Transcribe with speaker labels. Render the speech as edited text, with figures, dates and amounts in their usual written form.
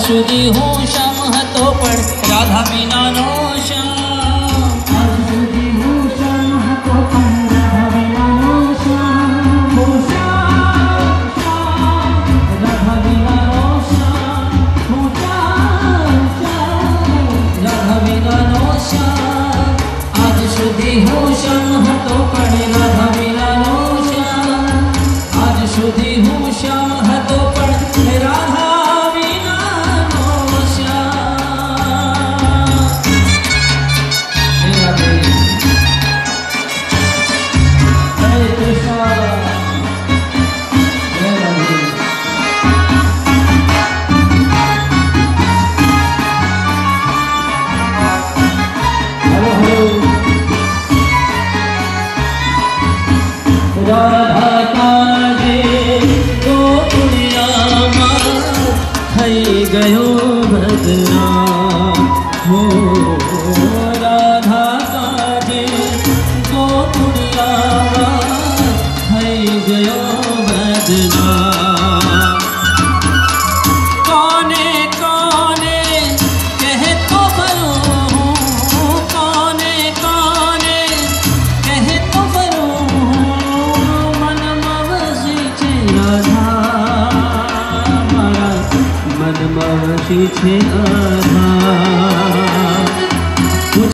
Speaker 1: સુધી હું શ્યામ હતો પણ રાધા વિનાનો શ્યામ गयो बदनाम हो राधा काजे गोकुड़िया थई गयो बदनाम कौने कौने कह तो बरो कौने कौने कह तो बरो मन मवसी छे राधा मन मवसी छे राधा